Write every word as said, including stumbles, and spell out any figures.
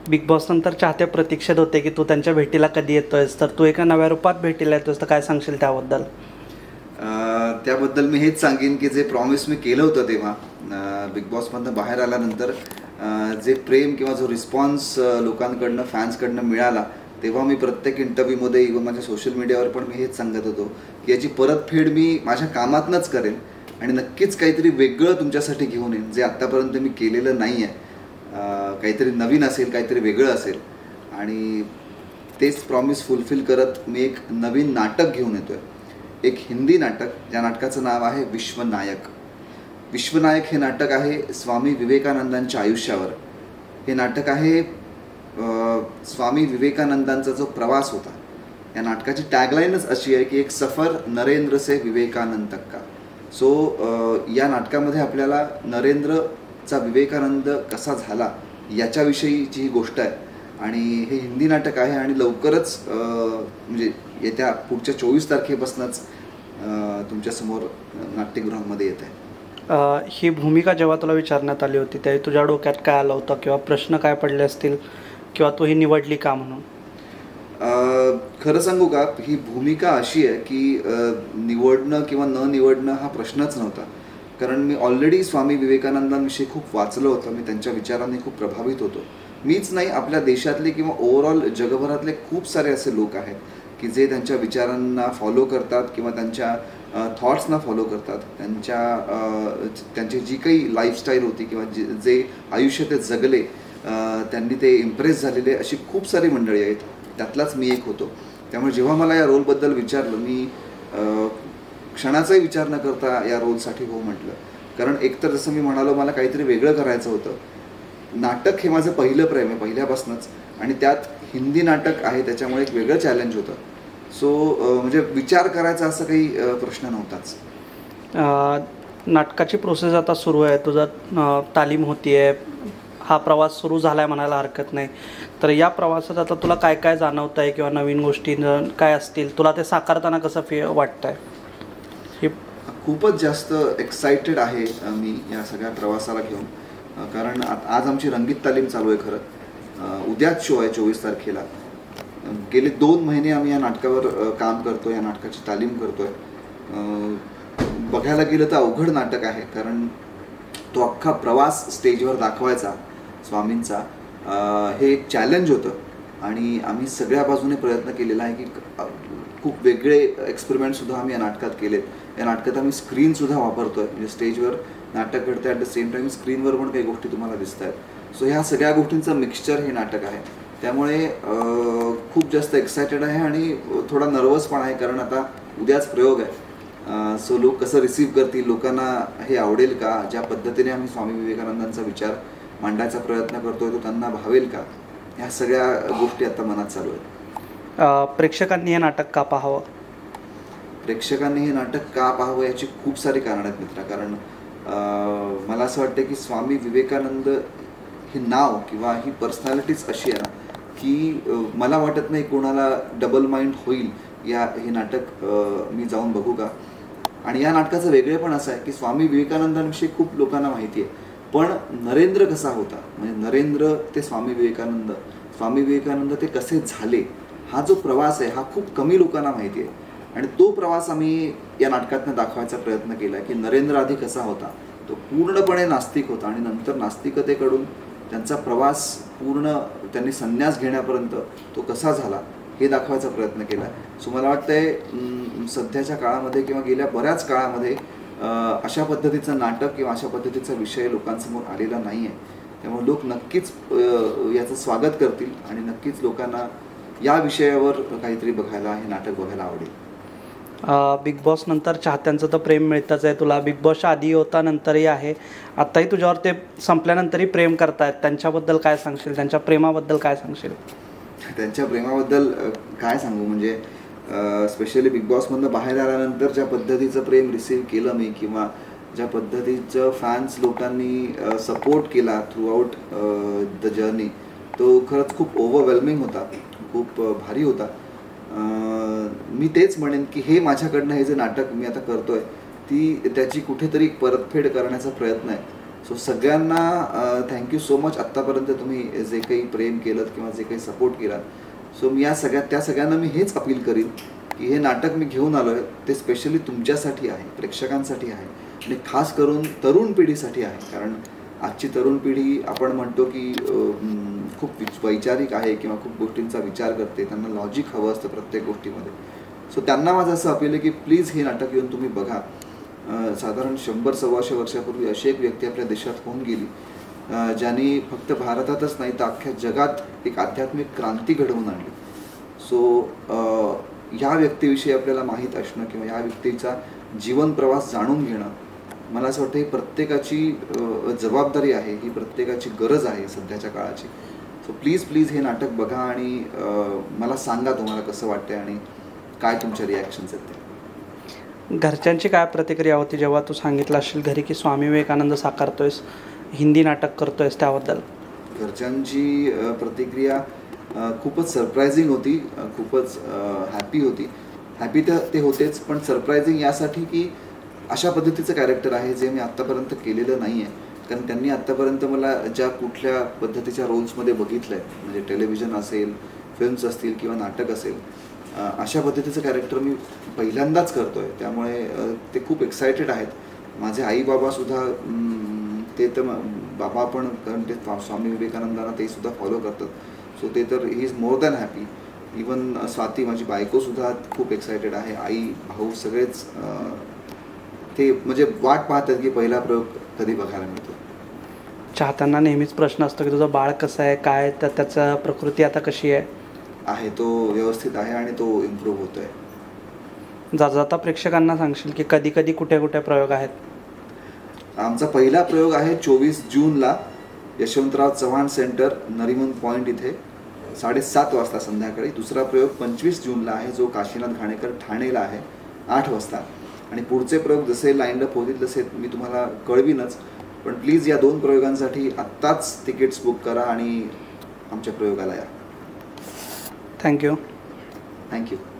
Big boss नंतर चाहते प्रतीक्षेत होते की तू त्यांच्या भेटीला कधी येतोयस, तर तू एका नव्या रूपात भेटीला येतोयस, तर काय सांगशील त्याबद्दल? अ, त्याबद्दल मी हेच सांगेन की जे प्रॉमिस मी केलं होतं तेव्हा बिग बॉसमधनं बाहेर आल्यानंतर अ, जे प्रेम किंवा जो रिस्पॉन्स लोकांकडनं फॅन्सकडनं मिळाला, तेव्हा मी प्रत्येक इंटरव्ह्यूमध्ये इव्हन माझ्या सोशल मीडियावर पण मी हेच सांगत होतो की याची परतफेड मी माझ्या कामातनंच करेन आणि नक्कीच काहीतरी वेगळं तुमच्यासाठी घेऊन येईन, जे आत्तापर्यंत मी केलेलं नाही आहे. काहीतरी नवीन असेल, काहीतरी वेगळं असेल आणि तेच प्रॉमिस फुलफिल करत मी एक नवीन नाटक घेऊन येतो आहे. एक हिंदी नाटक, ज्या नाटकाचं नाव आहे विश्वनायक. विश्वनायक हे नाटक आहे स्वामी विवेकानंदांच्या आयुष्यावर. हे नाटक आहे स्वामी विवेकानंदांचा जो प्रवास होता. या नाटकाची टॅगलाईनच अशी आहे की एक सफर नरेंद्र से विवेकानंद तक का. सो या नाटकामध्ये आपल्याला नरेंद्रचा विवेकानंद कसा झाला याच्याविषयीची ही गोष्ट आहे आणि हे हिंदी नाटक आहे आणि लवकरच म्हणजे येत्या पुढच्या चोवीस तारखेपासूनच तुमच्यासमोर नाट्यगृहामध्ये येत आहे. ही भूमिका जेव्हा तुला विचारण्यात आली होती त्यावेळी तुझ्या डोक्यात काय आलं होतं किंवा प्रश्न काय पडले असतील किंवा तू ही निवडली का म्हणून? खरं सांगू का, ही भूमिका अशी आहे की निवडणं किंवा न निवडणं हा प्रश्नच नव्हता. कारण मी ऑलरेडी स्वामी विवेकानंदांविषयी खूप वाचलं होतं. मी त्यांच्या विचारांनी खूप प्रभावित होतो. मीच नाही, आपल्या देशातले किंवा ओव्हरऑल जगभरातले खूप सारे असे लोक आहेत की जे त्यांच्या विचारांना फॉलो करतात किंवा त्यांच्या थॉट्सना फॉलो करतात. त्यांच्या त्यांची जी काही लाईफस्टाईल होती किंवा जे जे आयुष्य ते जगले, त्यांनी ते इम्प्रेस झालेले अशी खूप सारी मंडळी आहेत. त्यातलाच मी एक होतो. त्यामुळे जेव्हा मला या रोलबद्दल विचारलं, मी क्षणाचाही विचार न करता या रोलसाठी हो म्हटलं. कारण एकतर जसं मी म्हणालो, मला काहीतरी वेगळं करायचं होतं. नाटक हे माझं पहिलं प्रेम आहे पहिल्यापासूनच आणि त्यात हिंदी नाटक आहे, त्याच्यामुळे एक वेगळं चॅलेंज होतं. सो म्हणजे विचार करायचा असं काही प्रश्न नव्हताच. नाटकाची प्रोसेस आता सुरू आहे, तुझा तालीम होती आहे, हा प्रवास सुरू झाला आहे म्हणायला हरकत नाही. तर या प्रवासात आता तुला काय काय जाणवत आहे किंवा नवीन गोष्टी काय असतील, तुला ते साकारताना कसं फी वाटतं आहे? हे खूपच जास्त एक्सायटेड आहे मी या सगळ्या प्रवासाला घेऊन. कारण आज आमची रंगीत तालीम चालू आहे. खरं उद्याच शो आहे चोवीस तारखेला. गेले दोन महिने आम्ही या नाटकावर काम करतो, या नाटकाची तालीम करतो आहे. बघायला गेलं तर अवघड नाटक आहे, कारण तो अख्खा प्रवास स्टेजवर दाखवायचा स्वामींचा हे एक चॅलेंज होतं आणि आम्ही सगळ्या बाजूने प्रयत्न केलेला आहे की खूप वेगळे एक्सपेरिमेंटसुद्धा आम्ही या नाटकात केलेत. या नाटकात आम्ही स्क्रीनसुद्धा वापरतो आहे, म्हणजे स्टेजवर नाटक घडतं ॲट द सेम टाईम स्क्रीनवर पण काही गोष्टी तुम्हाला दिसत आहेत. सो ह्या सगळ्या गोष्टींचं मिक्सचर हे नाटक आहे. त्यामुळे खूप जास्त एक्सायटेड आहे आणि थोडा नर्वस पण आहे, कारण आता उद्याच प्रयोग आहे. सो लोक कसं रिसीव्ह करतील, लोकांना हे आवडेल का, ज्या पद्धतीने आम्ही स्वामी विवेकानंदांचा विचार मांडायचा प्रयत्न करतोय तो त्यांना भावेल का, ह्या सगळ्या गोष्टी आता मनात चालू आहेत. प्रेक्षकांनी हे नाटक का पाहावं? प्रेक्षकांनी हे नाटक का पाहावं याची खूप सारी कारणं आहेत मित्रा. कारण मला असं वाटतं की स्वामी विवेकानंद हे नाव किंवा ही पर्सनॅलिटीच अशी आहे ना की मला वाटत नाही कोणाला डबल माइंड होईल या हे नाटक मी जाऊन बघू का. आणि या नाटकाचं वेगळेपण असं आहे की स्वामी विवेकानंदांविषयी खूप लोकांना माहिती आहे, पण नरेंद्र कसा होता, म्हणजे नरेंद्र ते स्वामी विवेकानंद, स्वामी विवेकानंद ते कसे झाले, हा जो प्रवास आहे हा खूप कमी लोकांना माहिती आहे. आणि तो प्रवास आम्ही या नाटकातनं दाखवायचा प्रयत्न केला की नरेंद्र आधी कसा होता. तो पूर्णपणे नास्तिक होता आणि नंतर नास्तिकतेकडून त्यांचा प्रवास पूर्ण त्यांनी संन्यास घेण्यापर्यंत तो कसा झाला हे दाखवायचा प्रयत्न केला. सो मला वाटतंय सध्याच्या काळामध्ये किंवा गेल्या बऱ्याच काळामध्ये अशा पद्धतीचं नाटक किंवा अशा पद्धतीचा विषय लोकांसमोर आलेला नाही आहे. त्यामुळे लोक नक्कीच याचं स्वागत करतील आणि नक्कीच लोकांना या विषयावर काहीतरी बघायला, हे नाटक बघायला आवडेल. बिग बॉस नंतर चाहत्यांचं तर प्रेम मिळतंच आहे तुला, बिग बॉसच्या आधी होता नंतरही आहे, आत्ताही तुझ्यावर ते संपल्यानंतरही प्रेम करतायत. त्यांच्याबद्दल काय सांगशील, त्यांच्या प्रेमाबद्दल काय सांगशील? त्यांच्या प्रेमाबद्दल काय सांगू, म्हणजे स्पेशली बिग बॉसमधनं बाहेर आल्यानंतर ज्या पद्धतीचं प्रेम रिसीव्ह केलं मी किंवा ज्या पद्धतीचं फॅन्स लोकांनी सपोर्ट केला थ्रू आउट द जर्नी, तो खरंच खूप ओव्हरवेल्मिंग होता, खूप भारी होता. मी तेच म्हणेन की हे माझ्याकडनं हे जे नाटक मी आता करतोय ती त्याची कुठेतरी परतफेड करण्याचा प्रयत्न आहे. सो सगळ्यांना थँक्यू सो मच. आत्तापर्यंत तुम्ही जे काही प्रेम केलं किंवा जे काही सपोर्ट केला, सो मी या सगळ्या त्या सगळ्यांना मी हेच अपील करीन की हे नाटक मी घेऊन आलो आहे ते स्पेशली तुमच्यासाठी आहे, प्रेक्षकांसाठी आहे आणि खास करून तरुण पिढीसाठी आहे. कारण आजची तरुण पिढी आपण म्हणतो की खूप वैचारिक आहे किंवा खूप गोष्टींचा विचार करते, त्यांना लॉजिक हवं असतं प्रत्येक गोष्टीमध्ये. सो त्यांना माझं असं अपील आहे की प्लीज हे नाटक येऊन तुम्ही बघा. साधारण शंभर सव्वाशे वर्षापूर्वी अशी एक व्यक्ती आपल्या देशात होऊन गेली ज्यांनी फक्त भारतातच नाही तर अख्ख्या जगात एक आध्यात्मिक क्रांती घडवून आणली. सो ह्या व्यक्तीविषयी आपल्याला माहीत असणं किंवा ह्या व्यक्तीचा जीवन प्रवास जाणून घेणं, मला असं वाटतं ही प्रत्येकाची जबाबदारी आहे, ही प्रत्येकाची गरज आहे सध्याच्या काळाची. सो प्लीज प्लीज हे नाटक बघा आणि मला सांगा तुम्हाला कसं वाटतंय आणि काय तुमच्या रिॲक्शन्स आहेत ते. घरच्यांची काय प्रतिक्रिया होती जेव्हा तू सांगितलं असेल घरी की स्वामी विवेकानंद साकारतोयस, हिंदी नाटक करतोयस, त्याबद्दल? घरच्यांची प्रतिक्रिया खूपच सरप्रायझिंग होती, खूपच हॅपी होती. हॅपी तर ते होतेच, पण सरप्रायझिंग यासाठी की अशा पद्धतीचं कॅरेक्टर आहे जे मी आत्तापर्यंत केलेलं नाही आहे. कारण त्यांनी आत्तापर्यंत मला ज्या कुठल्या पद्धतीच्या रोल्समध्ये बघितलं आहे, म्हणजे टेलिव्हिजन असेल, फिल्म्स असतील किंवा नाटक असेल, अशा पद्धतीचं कॅरेक्टर मी पहिल्यांदाच करतो आहे. त्यामुळे ते खूप एक्सायटेड आहेत. माझे आई बाबासुद्धा, ते तर बाबा पण, कारण ते स्वामी विवेकानंदांना ते सुद्धा फॉलो करतात. सो ते तर ही is more than happy. Even Swati माझी बायकोसुद्धा खूप एक्सायटेड आहे. आई भाऊ सगळेच ते म्हणजे वाट पाहतात की पहिला प्रयोग कधी बघायला मिळतो. चाहत्यांना नेहमीच प्रश्न असतो की तुझं बाळ कसं आहे, काय, तर त्याचा प्रकृती आता कशी आहे? आहे तो व्यवस्थित आहे आणि तो इम्प्रूव्ह होतो आहे. जाता जाता प्रेक्षकांना सांगशील की कधी कधी कुठे कुठे प्रयोग आहेत? आमचा पहिला प्रयोग आहे चोवीस जूनला यशवंतराव चव्हाण सेंटर, नरिमन पॉईंट इथे साडेसात वाजता संध्याकाळी. दुसरा प्रयोग पंचवीस जूनला आहे जो काशीनाथ घाणेकर ठाणेला आहे आठ वाजता. आणि पुढचे प्रयोग जसे लाईन अप होतील तसे मी तुम्हाला कळवीनच. पण प्लीज या दोन प्रयोगांसाठी आत्ताच तिकीट्स बुक करा आणि आमच्या प्रयोगाला या. थँक्यू. थँक्यू.